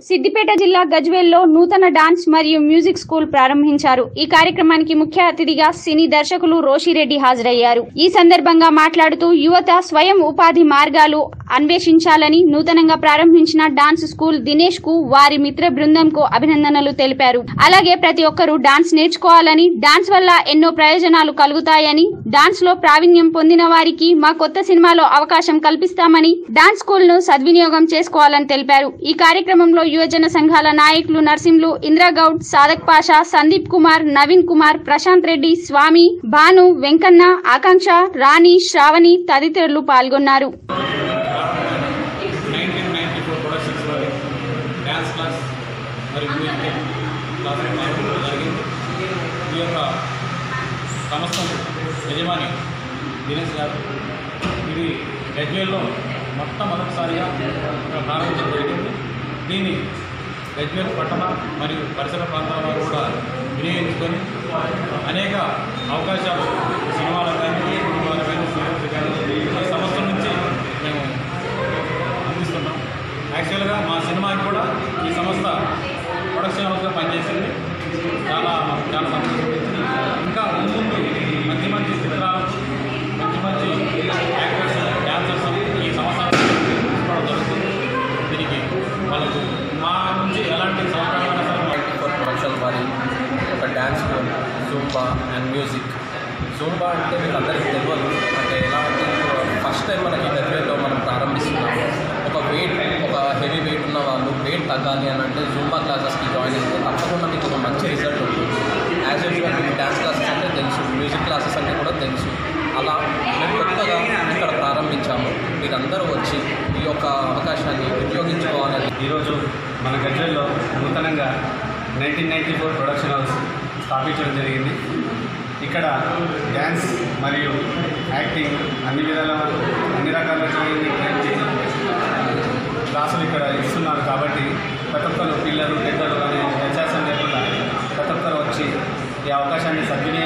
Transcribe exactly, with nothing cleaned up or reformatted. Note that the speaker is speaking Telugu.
సిద్దిపేట జిల్లా గజ్వేల్లో నూతన డాన్స్ మరియు మ్యూజిక్ స్కూల్ ప్రారంభించారు। ఈ కార్యక్రమానికి ముఖ్య అతిథిగా సినీ దర్శకులు రోషిరెడ్డి హాజరయ్యారు। ఈ సందర్భంగా మాట్లాడుతూ యువత స్వయం ఉపాధి మార్గాలు అన్వేషించాలని నూతనంగా ప్రారంభించిన డాన్స్ స్కూల్ దినేష్ కు వారి మిత్ర బృందంకు అభినందనలు తెలిపారు। అలాగే ప్రతి ఒక్కరూ డాన్స్ నేర్చుకోవాలని, డాన్స్ వల్ల ఎన్నో ప్రయోజనాలు కలుగుతాయని, డాన్స్ లో ప్రావీణ్యం పొందిన వారికి మా కొత్త సినిమాలో అవకాశం కల్పిస్తామని, డాన్స్ స్కూల్ ను సద్వినియోగం చేసుకోవాలని తెలిపారు। ఈ కార్యక్రమంలో యువజన సంఘాల నాయకులు నర్సింలు, ఇంద్రగౌడ్, సాదక్ పాషా, సందీప్ కుమార్, నవీన్ కుమార్, ప్రశాంత్ రెడ్డి, స్వామి, భాను, వెంకన్న, ఆకాంక్ష, రాణి, శ్రావణి తదితరులు పాల్గొన్నారు। ఇది గజ్వేల్లో మొట్టమొదటిసారిగా ప్రారంభించడం జరిగింది। దీన్ని గజ్వేల్ పట్టణ మరియు పరిసర ప్రాంతాల వారు కూడా వినియోగించుకొని అనేక అవకాశాలు సినిమాలు కానీ కుటుంబాలు కానీ సీరియల్స్ కానీ ఈ సంవత్సరం నుంచి మేము అందిస్తున్నాం। యాక్చువల్గా మా సినిమాకి కూడా ఈ సంస్థ ప్రొడక్షన్ హౌస్గా పనిచేసింది। చాలా చాలా సంతోషించింది। ఇంకా ముందు మంచి మంచి చిత్రాలు, మంచి మంచి యాక్టర్స్, డ్యాన్సర్స్ ఈ సంవత్సరం తీసుకోవడం జరుగుతుంది। దీనికి వాళ్ళకు మా నుంచి ఎలాంటి సహకారం ప్రొడక్షన్ వారి ఒక dance school zumba and music. Zumba అంటే మీకు అందరికీ తెలియదు, అంటే ఎలా అంటే ఫస్ట్ టైం మనకి గజ్వేల్లో మనం ప్రారంభిస్తున్నాము। ఒక వెయిట్ ఒక హెవీ వెయిట్ ఉన్న వాళ్ళు వెయిట్ తగ్గాలి అని అంటే జూంబా క్లాసెస్కి జాయిన్ అయితే తప్పకుండా మీకు ఒక మంచి రిజల్ట్ ఉంటుంది। యాజ్ యూజువల్ మీకు డ్యాన్స్ క్లాసెస్ అంటే తెలుసు, మ్యూజిక్ క్లాసెస్ అంటే కూడా తెలుసు। అలా మేము కొత్తగా ఇక్కడ ప్రారంభించాము। మీరందరూ వచ్చి ఈ యొక్క అవకాశాన్ని ఉపయోగించుకోవాలని ఈరోజు మన గజ్వేల్లో నూతనంగా nineteen ninety four production house స్థాపించడం జరిగింది। ఇక్కడ డ్యాన్స్ మరియు యాక్టింగ్ అన్ని విధాల అన్ని రకాల క్లాసులు ఇక్కడ ఇస్తున్నారు కాబట్టి ప్రతి ఒక్కరు పిల్లలు పెద్దలు అనే వ్యత్యాసం లేకుండా ప్రతి ఒక్కరు వచ్చి ఈ అవకాశాన్ని సద్వినియోగం